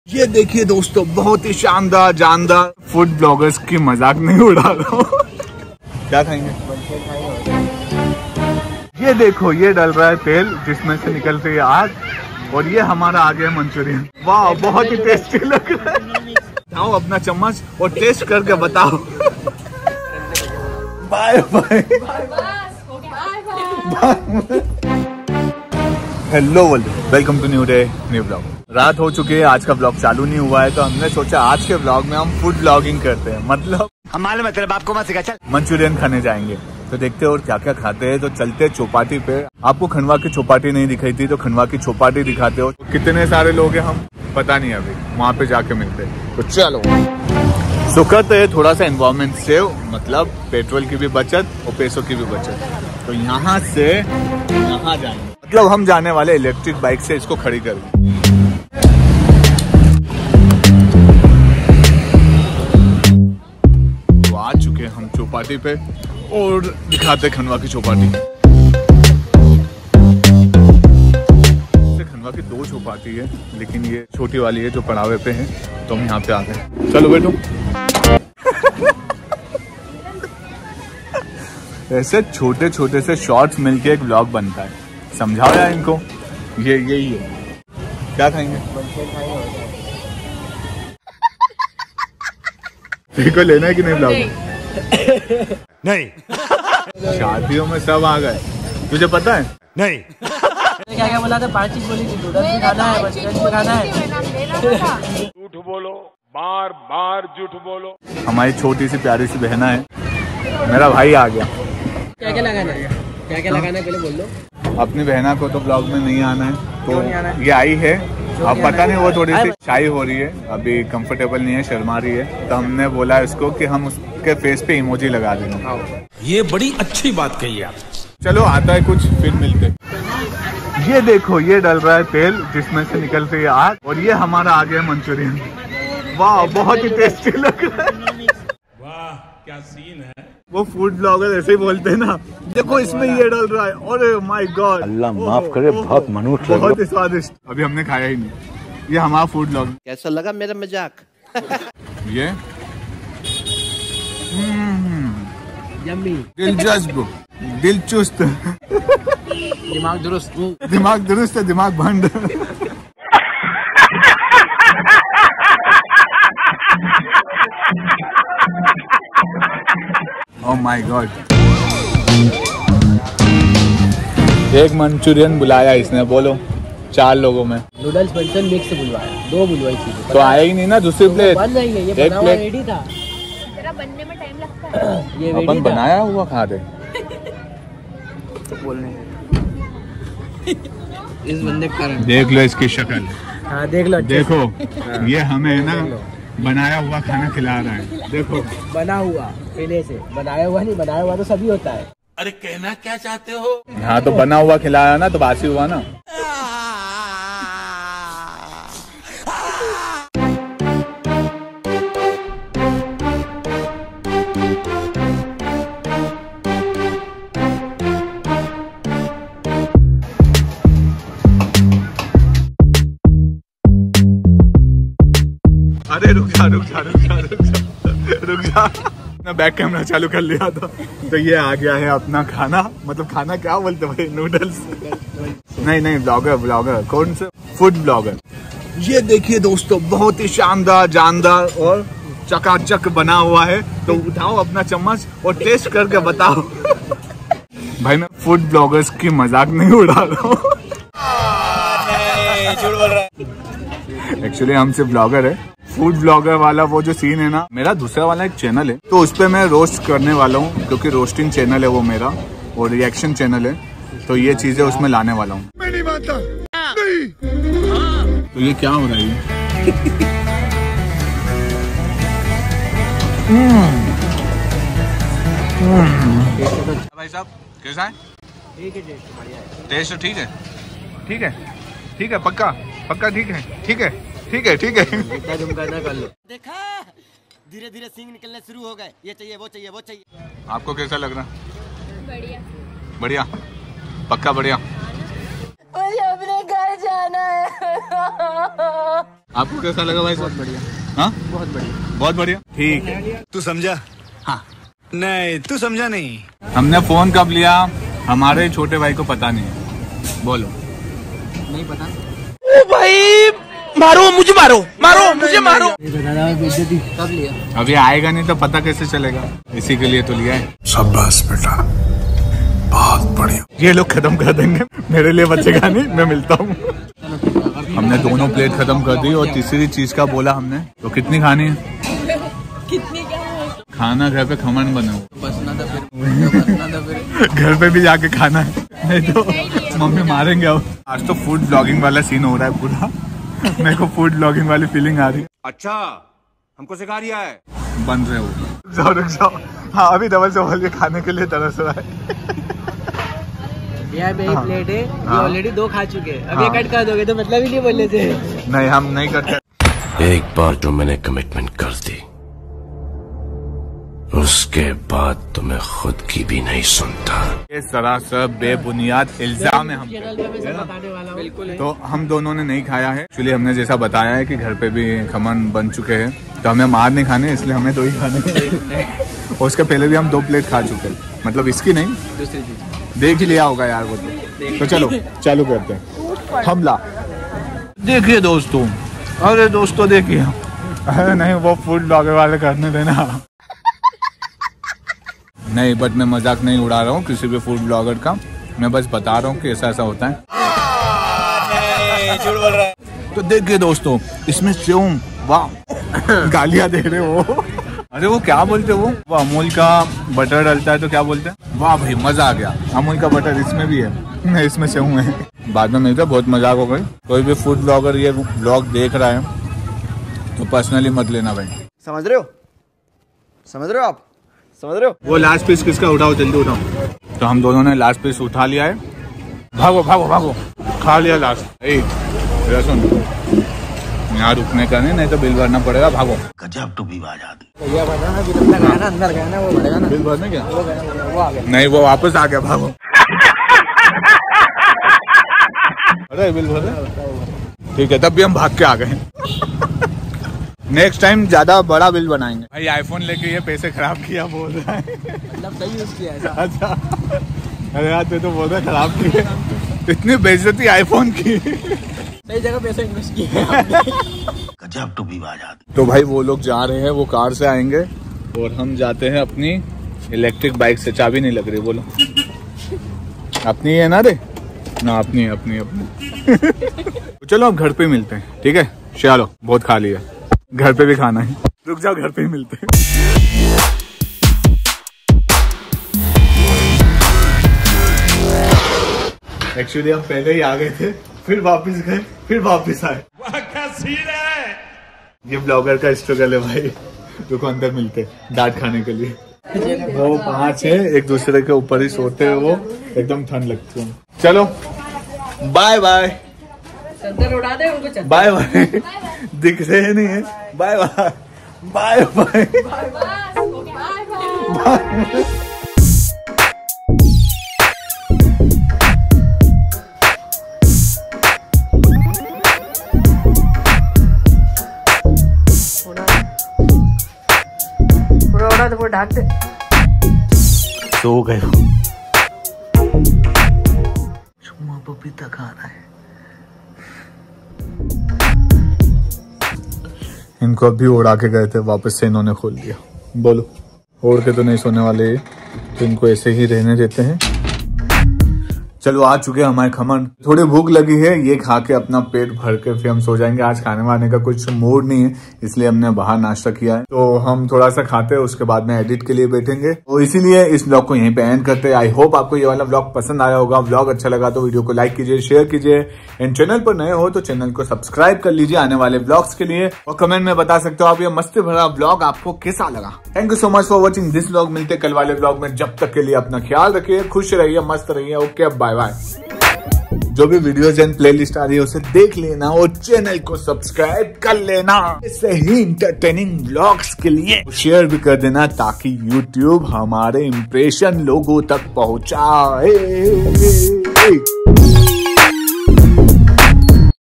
ये देखिए दोस्तों, बहुत ही शानदार जानदार फूड ब्लॉगर्स की मजाक नहीं उड़ा रहा हूँ। क्या खाएंगे? ये देखो, ये डल रहा है तेल जिसमें से निकल रही है आग, और ये हमारा आ गया मंचूरियन। वाह, बहुत ही टेस्टी लग रहा है। आओ अपना चम्मच और टेस्ट करके बताओ। Bye bye. Hello world, welcome to new day new blog. रात हो चुकी है, आज का ब्लॉग चालू नहीं हुआ है, तो हमने सोचा आज के ब्लॉग में हम फूड ब्लॉगिंग करते हैं। मतलब हमारे मतलब आपको मत सिखा, चल मंचूरियन खाने जाएंगे, तो देखते हैं और क्या क्या खाते हैं। तो चलते चौपाटी पे। आपको खंडवा की चौपाटी नहीं दिखाई थी, तो खंडवा की चौपाटी दिखाते हो। कितने सारे लोग हैं हम पता नहीं, अभी वहाँ पे जाके मिलते हैं। तो चलो, सुखद है थोड़ा सा एनवायरमेंट सेव, मतलब पेट्रोल की भी बचत और पैसों की भी बचत। तो यहाँ से यहाँ जाएंगे, मतलब हम जाने वाले इलेक्ट्रिक बाइक से इसको खड़ी कर। तो आ चुके हम चौपाटी पे और दिखाते खंडवा की चौपाटी। खंडवा की दो चौपाटी है, लेकिन ये छोटी वाली है जो पड़ावे पे है, तो हम यहाँ पे आ गए। चलो बैठो। ऐसे छोटे छोटे से शॉर्ट्स मिलके एक व्लॉग बनता है, समझाओ यार इनको। ये यही है। क्या खाएंगे? तेरे को लेना है कि नहीं व्लॉग? नहीं। शादियों में सब आ गए, तुझे पता है? नहीं। क्या क्या बोला था? 5 चीज बोली थी, नूडल्स भी खाना है, मंचूरियन भी खाना है। झूठ बोलो, बार बार झूठ बोलो। हमारी छोटी सी प्यारी सी बहना है, मेरा भाई आ गया। क्या क्या लगाना है? क्या क्या लगाना है पहले बोल दो। अपनी बहना को तो ब्लॉग में नहीं आना है, क्यों नहीं आना तो है? ये आई है। अब पता नहीं, वो थोड़ी सी शाई हो रही है, अभी कंफर्टेबल नहीं है, शर्मा रही है। तो हमने बोला इसको कि हम उसके फेस पे इमोजी लगा देंगे। ये बड़ी अच्छी बात कही आप। चलो आता है कुछ, फिर मिलते। ये देखो, ये डल रहा है तेल जिसमें से निकल रही है आग, और ये हमारा आ गया मंचूरियन। वाह, बहुत ही टेस्टी लग रहा है। वाह क्या सीन है। वो फूड ब्लॉगर ऐसे ही बोलते हैं ना, देखो इसमें ये डल रहा है, अरे माय गॉड, अल्लाह माफ करे, बहुत मनुष्य बहुत ही स्वादिष्ट। अभी हमने खाया ही नहीं, ये हमारा फूड ब्लॉग। कैसा लगा मेरा मजाक? ये यम्मी, दिलचस्प, दिलचुस्त, दिमाग दुरुस्त। दिमाग दुरुस्त है, दिमाग भंड। Oh my god. एक मंचूरियन बुलाया इसने, बोलो 4 लोगों में। नूडल्स मंचूरियन मिक्स बुलवाया, 2 बुलवाई थी, तो आया ही नहीं ना दूसरी प्लेट। बन जाएंगे, ये एक बना हुआ प्लेट रेडी था। तेरा बनने में टाइम लगता है। ये अपन बनाया हुआ खा रहे। इस बंदे का कारण। देख लो इसकी शक्ल, हाँ देख लो, अच्छे देखो से। ये हमें है ना बनाया हुआ खाना खिला रहा है। देखो बना हुआ, पहले से बनाया हुआ नहीं, बनाया हुआ तो सभी होता है। अरे कहना क्या चाहते हो? हाँ, तो बना हुआ खिलाया ना, तो बासी हुआ ना। अरे रुक जा रुक जा रुक जा रुक जा रुक जा, अपना बैक कैमरा चालू कर लिया था। तो ये आ गया है अपना खाना, मतलब खाना क्या बोलते भाई, नूडल्स। नहीं ब्लॉगर, ब्लॉगर कौन से? Food blogger. ये देखिए दोस्तों, बहुत ही शानदार जानदार और चकाचक बना हुआ है। तो उठाओ अपना चम्मच और टेस्ट करके बताओ। भाई मैं फूड ब्लॉगर्स की मजाक नहीं उड़ा रहा हूँ। एक्चुअली हम सिर्फ ब्लॉगर है। फूड ब्लॉगर वाला वो जो सीन है ना, मेरा दूसरा वाला एक चैनल है, तो उस पर मैं रोस्ट करने वाला हूँ, क्योंकि रोस्टिंग चैनल है वो मेरा, और रिएक्शन चैनल है, तो ये चीजें उसमें लाने वाला हूँ। मैं नहीं मानता। नहीं। तो ये क्या हो रहा है? भाई साहब कैसा है? ठीक है, बढ़िया है। टेस्ट ठीक है? ठीक है, ठीक है, पक्का पक्का, ठीक है, ठीक है, ठीक है, ठीक है। जितना तुम करना कर लो। देखा, धीरे धीरे सींग निकलने शुरू हो गए। ये चाहिए, वो चाहिए, वो चाहिए। आपको कैसा लग रहा? बढ़िया बढ़िया, पक्का बढ़िया। मुझे अपने घर जाना है। आपको कैसा लगा भाई? बहुत बढ़िया। हाँ बहुत बढ़िया, बहुत बढ़िया। ठीक है, तू समझा? हाँ नहीं, तू समझा नहीं। हमने फोन कब लिया हमारे छोटे भाई को पता नहीं है। बोलो। नहीं पता। ओ भाई मारो मुझे, मारो मुझे, मारो। बेइज्जती कब लिया? अभी आएगा नहीं तो पता कैसे चलेगा, इसी के लिए तो लिया है। शाबाश बेटा, बहुत बढ़िया। ये लोग खत्म कर देंगे, मेरे लिए बचेगा नहीं, मैं मिलता हूँ। हमने दोनों प्लेट खत्म कर दी और तीसरी चीज का बोला हमने, तो कितनी खानी है? कितनी क्या है? खाना घर पे खमन बने हो, बसना था फिर घर पे भी जाके खाना है, नहीं तो मम्मी मारेंगे। अब आज तो फूड ब्लॉगिंग वाला सीन हो रहा है पूरा। मेरे को फूड ब्लॉगिंग वाली फीलिंग आ रही है। अच्छा, हमको सिखा रिया है। बन रहे हो, रुक जाओ। हाँ अभी डबल चावल खाने के लिए तरस रहा है। यार मेरी प्लेट है, ये हाँ। ऑलरेडी 2 खा चुके हैं। अब हाँ। ये कट कर दोगे तो मतलब ही नहीं बोलने से। नहीं हम नहीं करते। एक बार जो मैंने कमिटमेंट कर दी, उसके बाद तो मैं खुद की भी नहीं सुनता। ये सरासर बेबुनियाद इल्जाम है हम पे। चैनल पे मैं सब बताने वाला हूँ। बिल्कुल। तो हम दोनों ने नहीं खाया है। एक्चुअली हमने जैसा बताया है कि घर पे भी खमन बन चुके हैं, तो हमें मार नहीं खाने, इसलिए हमें 2 ही खाने हैं। और उसके पहले भी हम 2 प्लेट खा चुके हैं, मतलब इसकी नहीं, दूसरी चीज देख ही लिया होगा यार वो तो चलो चालू करते हैं हमला। देखिए दोस्तों, अरे दोस्तों देखिए, अरे नहीं वो फूड ब्लॉगर वाले करने देना। नहीं बट मैं मजाक नहीं उड़ा रहा हूँ किसी भी फूड ब्लॉगर का, मैं बस बता रहा हूँ कि ऐसा ऐसा होता है। झूठ बोल रहा है। तो देखिए दोस्तों, इसमें सेव, वाह गालियां दे रहे हो। अरे वो क्या बोलते वो अमूल का बटर डलता है तो क्या बोलते हैं? वाह भाई मजा आ गया, अमूल का बटर इसमें भी है, नहीं इसमें सेव है। बाद में मिलता, बहुत मजाक हो गई। कोई भी फूड ब्लॉगर ये ब्लॉग देख रहा है तो पर्सनली मत लेना भाई। समझ रहे हो? समझ रहे हो आप? समझ रहे हो? वो लास्ट पीस किसका? उठाओ जल्दी उठाओ। तो हम दोनों ने लास्ट पीस उठा लिया है। भागो भागो भागो, खा लिया लास्ट। सुन यहाँ रुकने का नहीं तो बिल भरना पड़ेगा। भागो। गजब टू भी बात। भैया बना ना, बिल अपना गया ना, अंदर गया ना, वो भरेगा ना। बिल भरने क्या? वो आ गया। नहीं वो वापस आ गया। भागो। अरे बिल भर, ठीक है तब भी हम भाग के आ गए। नेक्स्ट टाइम ज्यादा बड़ा बिल बनाएंगे। भाई आईफोन लेके ये पैसे खराब किया बोल रहा है। मतलब सही यूज किया ऐसा। अच्छा अरे यार तू तो बोल रहा खराब किए, इतनी बेइज्जती आईफोन की। सही जगह पैसे इन्वेस्ट किए। गजब टू भी बात। तो भाई वो लोग जा रहे हैं, वो कार से आएंगे और हम जाते हैं अपनी इलेक्ट्रिक बाइक से। चाबी नहीं लग रही, बोलो अपनी है ना? रे ना अपनी है, अपनी। तो चलो अब घर पे मिलते हैं, ठीक है? चलो बहुत खा लिया, घर पे भी खाना है। रुक जाओ, घर पे ही मिलते हैं। एक्चुअली हम पहले ही आ गए थे, फिर वापस गए, फिर वापस आए। वाह क्या सीन है। ये ब्लॉगर का स्ट्रगल है भाई। रुको अंदर मिलते, डांट खाने के लिए। वो 5 है, एक दूसरे के ऊपर ही सोते हैं, वो एकदम ठंड लगती है। चलो बाय बाय। चद्दर उड़ा दे उनको, चद्दर। Bye bye. दिख रहे नहीं है। Bye bye bye bye. पूरा उड़ा तो पूरा ढाक दे। सो गए। चुम्मा पपीता खाना है। इनको अभी उड़ा के गए थे, वापस से इन्होंने खोल दिया। बोलो ओढ़ के तो नहीं सोने वाले, तो इनको ऐसे ही रहने देते हैं। चलो आ चुके हैं हमारे खमन। थोड़ी भूख लगी है, ये खा के अपना पेट भर के फिर हम सो जाएंगे। आज खाने वाने का कुछ मूड नहीं है, इसलिए हमने बाहर नाश्ता किया है। तो हम थोड़ा सा खाते हैं, उसके बाद में एडिट के लिए बैठेंगे। तो इसीलिए इस ब्लॉग को यहीं पे एंड करते हैं। आई होप आपको ये वाला ब्लॉग पसंद आया होगा। ब्लॉग अच्छा लगा तो वीडियो को लाइक कीजिए, शेयर कीजिए। एंड चैनल पर नए हो तो चैनल को सब्सक्राइब कर लीजिए आने वाले ब्लॉग्स के लिए। और कमेंट में बता सकते हो आप ये मस्ती भरा ब्लॉग आपको कैसा लगा। Thank you so much for watching this blog. मिलते कल वाले ब्लॉग में, जब तक के लिए अपना ख्याल रखिए, खुश रहिए, मस्त रहिए। Okay bye bye. जो भी वीडियोज एंड प्लेलिस्ट आ रही है उसे देख लेना और चैनल को सब्सक्राइब कर लेना। ऐसे ही इंटरटेनिंग व्लॉग्स के लिए शेयर भी कर देना, ताकि यूट्यूब हमारे इंप्रेशन लोगों तक पहुंचाए।